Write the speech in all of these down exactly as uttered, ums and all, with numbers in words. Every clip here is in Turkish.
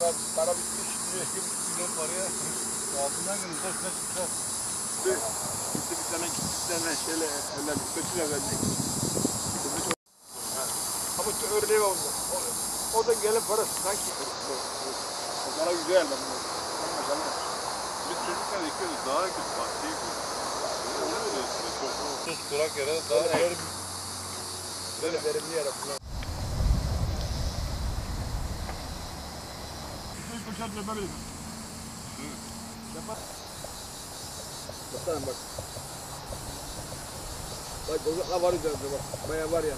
Para bitmiş, bir milyon paraya altından günü üstüne çıkacağız. Gitti bir tane gitti bir tane şeyle evlendik, kötü evlendik. Ama örneği oldu. O, o da gelen parası sanki. O para güzel ben bunu. Biz çocukken ekiyorduk, daha kötü bak değil mi? Sus durak yere daha verim. Böyle verimli yere kullan. Köşet yapalım. Yapar. Bakalım bak. Bak o var üzerinde bak. Bayağı var yani.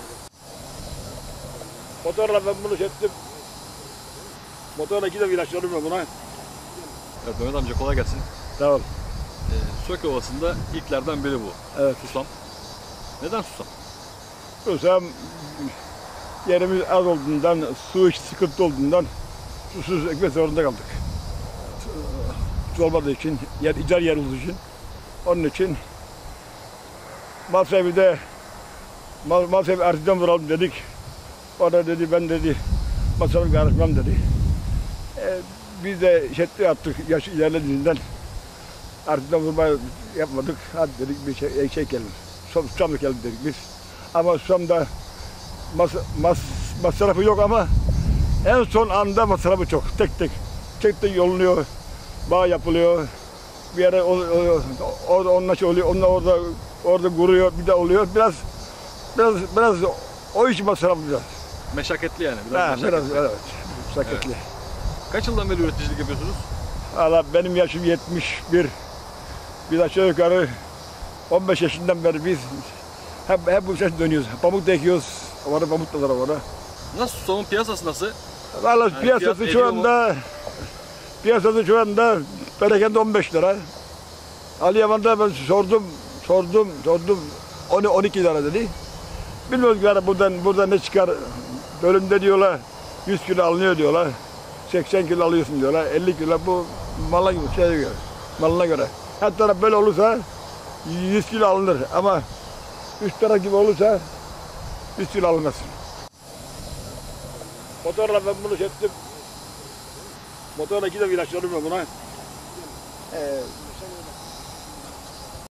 Motorla ben bunu çektim. Motorla iki de ilaçladım ben buna. Evet Mehmet amca kolay gelsin. Sağ ol. Ee, Söke Ovası'nda ilklerden biri bu. Evet. Susam. Neden susam? Susam yerimiz az olduğundan, su iş sıkıntı olduğundan susuz ekmek zorunda kaldık. Su olmadığı için, yer, icar yer olduğu için. Onun için mal sahibi de mal, mal sahibi artıdan vuralım dedik. O da dedi ben dedi masrafı karışmam dedi. E, biz de şetti attık yaş ilerlediğinden artıdan vurma yapmadık. Hadi dedik bir şey, şey ekelim. Susam ekelim dedik biz. Ama susamda mas, mas, masrafı yok ama en son anda masrafı çok. Tek tek. Tek tek yolunuyor. Bağ yapılıyor. Bir yere orada onunla şey oluyor. Onunla orada orada kuruyor. Bir de oluyor. Biraz biraz biraz o iş masrafı biraz. Meşakkatli yani. Biraz, Ha, meşakkatli. biraz evet. Meşakkatli. Evet. Kaç yıldan beri üreticilik yapıyorsunuz? Valla benim yaşım yetmiş bir. Biz aşağı yukarı on beş yaşından beri biz hep, hep bu işe dönüyoruz. Pamuk da ekiyoruz. Orada pamuk da var orada. Nasıl susamın piyasası nasıl? Valla Yani piyasası fiyat şu anda piyasası şu anda perakende on beş lira. Ali Yaman'da ben sordum, sordum, sordum on iki lira dedi. Bilmiyoruz yani buradan buradan ne çıkar. Bölümde diyorlar yüz kilo alınıyor diyorlar. seksen kilo alıyorsun diyorlar. elli kilo bu mala gibi şeye göre. Malına göre. Her taraf böyle olursa yüz kilo alınır ama üst taraf gibi olursa yüz kilo alınmaz. Motorla ben bunu çektim. Motorla iki de ilaçladım ben buna. Ee,